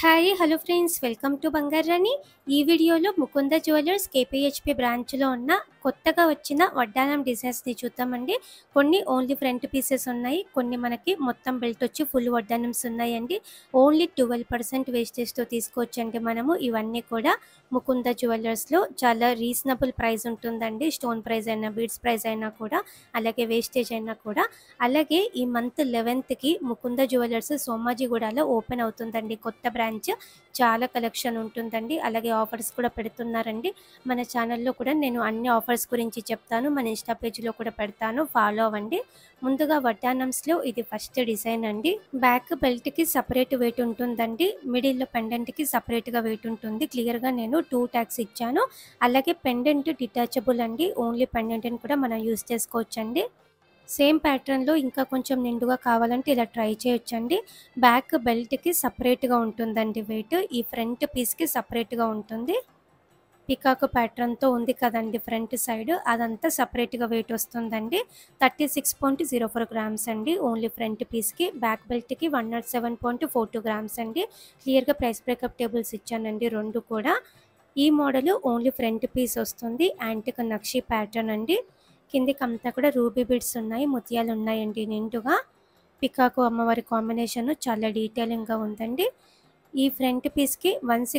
Hi hello friends, welcome to Bangarani. ఈ వీడియోలో Mukunda jewellers కేపీహెచ్పి బ్రాంచ్లో ఉన్న కొత్తగా వచ్చిన వడ్డానం డిజైన్స్ని చూద్దామండి. కొన్ని ఓన్లీ ఫ్రంట్ పీసెస్ ఉన్నాయి, కొన్ని మనకి మొత్తం బెల్ట్ వచ్చి ఫుల్ వడ్డానమ్స్ ఉన్నాయండి. ఓన్లీ 12% వేస్టేజ్తో తీసుకోవచ్చండి. మనము ఇవన్నీ కూడా ముకుంద జ్యువెలర్స్లో చాలా రీజనబుల్ ప్రైస్ ఉంటుందండి. స్టోన్ ప్రైస్ అయినా, బీడ్స్ ప్రైస్ అయినా కూడా, అలాగే వేస్టేజ్ అయినా కూడా. అలాగే ఈ మంత్ 11కి ముకుంద జ్యువెలర్స్ సోమాజిగూడలో ఓపెన్ అవుతుందండి కొత్త బ్రాంచ్. చాలా కలెక్షన్ ఉంటుందండి, అలాగే ఆఫర్స్ కూడా పెడుతున్నారండి. మన ఛానల్లో కూడా నేను అన్ని ఆఫర్స్ గురించి చెప్తాను, మన ఇన్స్టా పేజ్లో కూడా పెడతాను, ఫాలో అవ్వండి. ముందుగా వడ్డానమ్స్లో ఇది ఫస్ట్ డిజైన్ అండి. బ్యాక్ బెల్ట్కి సపరేట్ వెయిట్ ఉంటుందండి, మిడిల్లో పెండెంట్కి సపరేట్గా వెయిట్ ఉంటుంది. క్లియర్గా నేను 2 ట్యాగ్స్ ఇచ్చాను. అలాగే పెండెంట్ డిటాచబుల్ అండి, ఓన్లీ పెండెంట్ని కూడా మనం యూస్ చేసుకోవచ్చండి. సేమ్ ప్యాటర్న్లో ఇంకా కొంచెం నిండుగా కావాలంటే ఇలా ట్రై చేయొచ్చండి. బ్యాక్ బెల్ట్కి సపరేట్గా ఉంటుందండి వెయిట్, ఈ ఫ్రంట్ పీస్కి సపరేట్గా ఉంటుంది. పికాక్ ప్యాటర్న్తో ఉంది కదండి ఫ్రంట్ సైడ్, అదంతా సపరేట్గా వెయిట్ వస్తుందండి. 36.04 గ్రామ్స్ అండి ఓన్లీ ఫ్రంట్ పీస్కి. బ్యాక్ బెల్ట్కి 107.42 గ్రామ్స్ అండి. క్లియర్గా ప్రైస్ బ్రేకప్ టేబుల్స్ ఇచ్చానండి రెండు కూడా. ఈ మోడల్ ఓన్లీ ఫ్రంట్ పీస్ వస్తుంది, యాంటిక్ నక్షి ప్యాటర్న్ అండి. కిందికి అంతా కూడా రూబీ బీడ్స్ ఉన్నాయి, ముత్యాలు ఉన్నాయండి నిండుగా. పికాకు అమ్మవారి కాంబినేషన్ చాలా డీటెయిలింగ్గా ఉందండి. ఈ ఫ్రంట్ పీస్కి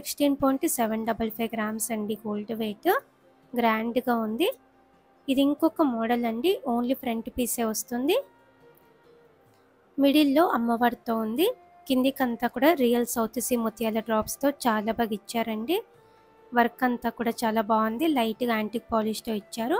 116.755 గ్రామ్స్ అండి గోల్డ్ వెయిట్. గ్రాండ్గా ఉంది. ఇది ఇంకొక మోడల్ అండి, ఓన్లీ ఫ్రంట్ పీసే వస్తుంది. మిడిల్లో అమ్మవారితో ఉంది. కిందికంతా కూడా రియల్ సౌత్ సీ ముత్యాల డ్రాప్స్తో చాలా బాగా ఇచ్చారండి. వర్క్ అంతా కూడా చాలా బాగుంది, లైట్గా యాంటిక్ పాలిష్తో ఇచ్చారు.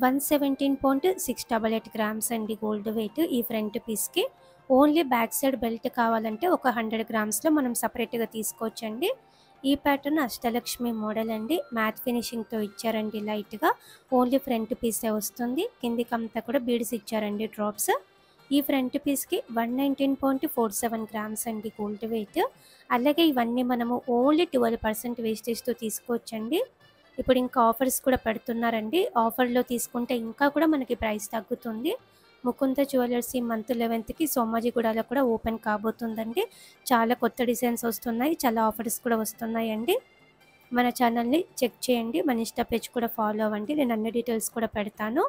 117.688 గ్రామ్స్ అండి గోల్డ్ వెయిట్ ఈ ఫ్రంట్ పీస్కి. ఓన్లీ బ్యాక్ సైడ్ బెల్ట్ కావాలంటే ఒక 100 గ్రామ్స్లో మనం సపరేట్గా తీసుకోవచ్చండి. ఈ ప్యాటర్న్ అష్టలక్ష్మి మోడల్ అండి, మ్యాట్ ఫినిషింగ్తో ఇచ్చారండి లైట్గా. ఓన్లీ ఫ్రంట్ పీసే వస్తుంది. కిందికంతా కూడా బీడ్స్ ఇచ్చారండి డ్రాప్స్. ఈ ఫ్రంట్ పీస్కి 119.47 గ్రామ్స్ అండి గోల్డ్ వెయిట్. అలాగే ఇవన్నీ మనము ఓన్లీ 12% వేస్టేజ్తో తీసుకోవచ్చండి. ఇప్పుడు ఇంకా ఆఫర్స్ కూడా పెడుతున్నారండి, ఆఫర్లో తీసుకుంటే ఇంకా కూడా మనకి ప్రైస్ తగ్గుతుంది. ముకుంద జ్యువెలర్స్ ఈ మంత్ 11కి సోమాజిగూడలో కూడా ఓపెన్ కాబోతుందండి. చాలా కొత్త డిజైన్స్ వస్తున్నాయి, చాలా ఆఫర్స్ కూడా వస్తున్నాయండి. మన ఛానల్ని చెక్ చేయండి, మన ఇన్స్టా పేజ్ కూడా ఫాలో అవ్వండి, నేను అన్ని డీటెయిల్స్ కూడా పెడతాను.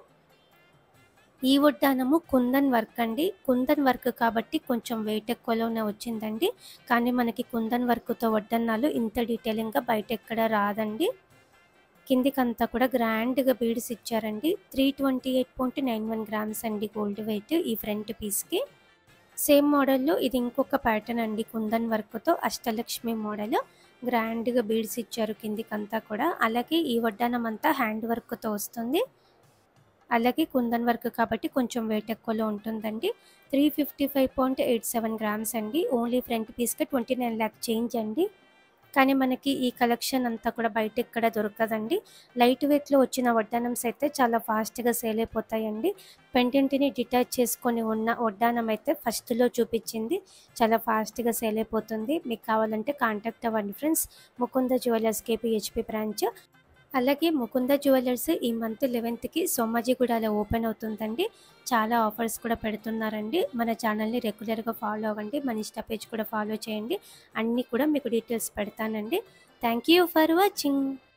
ఈ వడ్డానము కుందన్ వర్క్ అండి. కుందన్ వర్క్ కాబట్టి కొంచెం వెయిట్ ఎక్కువలోనే వచ్చిందండి, కానీ మనకి కుందన్ వర్క్తో వడ్డానాలు ఇంత డీటెయిలింగ్గా బయట ఎక్కడ రాదండి. కిందికంతా కూడా గ్రాండ్గా బీడ్స్ ఇచ్చారండి. 328.91 గ్రామ్స్ అండి గోల్డ్ వెయిట్ ఈ ఫ్రంట్ పీస్కి. సేమ్ మోడల్లో ఇది ఇంకొక ప్యాటర్న్ అండి, కుందన్ వర్క్తో అష్టలక్ష్మి మోడల్. గ్రాండ్గా బీడ్స్ ఇచ్చారు కిందికంతా కూడా. అలాగే ఈ వడ్డానం అంతా హ్యాండ్ వర్క్తో వస్తుంది. అలాగే కుందన్ వర్క్ కాబట్టి కొంచెం వెయిట్ ఎక్కువలో ఉంటుందండి. 355.87 గ్రామ్స్ అండి ఓన్లీ ఫ్రంట్ పీస్కి. 29 lakh చేంజ్ అండి. కానీ మనకి ఈ కలెక్షన్ అంతా కూడా బయట ఎక్కడ దొరకదండి. లైట్ వెయిట్లో వచ్చిన వడ్డానమ్స్ అయితే చాలా ఫాస్ట్గా సేల్ అయిపోతాయండి. పెండెంట్ని డిటాచ్ చేసుకొని ఉన్న వడ్డానం అయితే ఫస్ట్లో చూపించింది చాలా ఫాస్ట్గా సేల్ అయిపోతుంది. మీకు కావాలంటే కాంటాక్ట్ అవ్వండి friends, Mukunda jewellers KPHB branch. అలాగే ముకుంద జ్యువెలర్స్ ఈ మంత్ 11కి సోమాజిగూడలో ఓపెన్ అవుతుందండి. చాలా ఆఫర్స్ కూడా పెడుతున్నారండి. మన ఛానల్ని రెగ్యులర్గా ఫాలో అవ్వండి, మన ఇన్స్టా పేజ్ కూడా ఫాలో చేయండి. అన్నీ కూడా మీకు డీటెయిల్స్ పెడతానండి. Thank you for watching.